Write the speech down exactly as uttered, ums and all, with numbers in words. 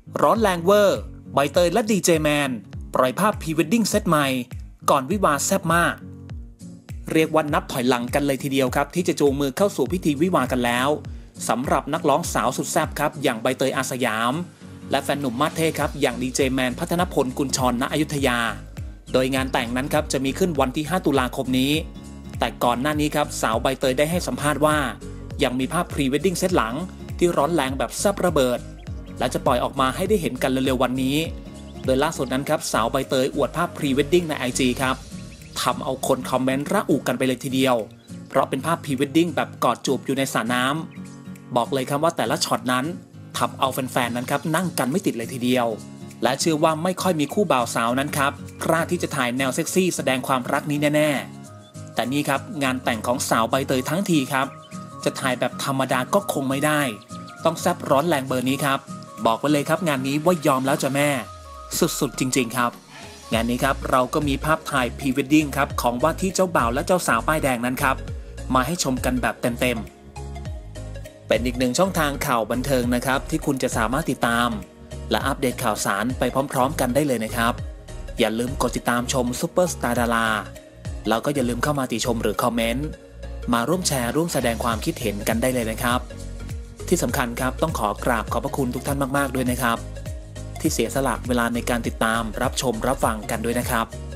ร้อนแรงเวอร์ใบเตยและดีเจแมนปล่อยภาพพรีเวดดิ้งเซตใหม่ก่อนวิวาห์แซ่บมากเรียกว่านับถอยหลังกันเลยทีเดียวครับที่จะจูงมือเข้าสู่พิธีวิวาห์กันแล้วสำหรับนักร้องสาวสุดแซ่บครับอย่างใบเตยอาสยามและแฟนหนุ่มมาสเท่ครับอย่างดีเจแมนพัฒนพลกุลชรณอยุธยาโดยงานแต่งนั้นครับจะมีขึ้นวันที่ห้าตุลาคมนี้แต่ก่อนหน้านี้ครับสาวใบเตยได้ให้สัมภาษณ์ว่ายังมีภาพพรีเวดดิ้งเซตหลังที่ร้อนแรงแบบแซ่บระเบิดและจะปล่อยออกมาให้ได้เห็นกันเร็วๆวันนี้โดยล่าสุดนั้นครับสาวใบเตยอวดภาพพรีเวดดิ้งใน ไอ จี ครับทำเอาคนคอมเมนต์ระอุกันไปเลยทีเดียวเพราะเป็นภาพพรีเวดดิ้งแบบกอดจูบอยู่ในสระน้ำบอกเลยครับว่าแต่ละช็อตนั้นทำเอาแฟนๆนั้นครับนั่งกันไม่ติดเลยทีเดียวและเชื่อว่าไม่ค่อยมีคู่บ่าวสาวนั้นครับกล้าที่จะถ่ายแนวเซ็กซี่แสดงความรักนี้แน่ๆแต่นี่ครับงานแต่งของสาวใบเตยทั้งทีครับจะถ่ายแบบธรรมดาก็คงไม่ได้ต้องแซ่บร้อนแรงเบอร์นี้ครับบอกไว้เลยครับงานนี้ว่ายอมแล้วจ้ะแม่สุดๆจริงๆครับงานนี้ครับเราก็มีภาพถ่ายพรีเวดดิ้งครับของว่าที่เจ้าบ่าวและเจ้าสาวป้ายแดงนั้นครับมาให้ชมกันแบบเต็มๆเป็นอีกหนึ่งช่องทางข่าวบันเทิงนะครับที่คุณจะสามารถติดตามและอัปเดตข่าวสารไปพร้อมๆกันได้เลยนะครับอย่าลืมกดติดตามชมซุปเปอร์สตาร์ดาราแล้วก็อย่าลืมเข้ามาติชมหรือคอมเมนต์มาร่วมแชร์ร่วมแสดงความคิดเห็นกันได้เลยนะครับที่สำคัญครับต้องขอกราบขอบพระคุณทุกท่านมากๆด้วยนะครับที่เสียสละเวลาในการติดตามรับชมรับฟังกันด้วยนะครับ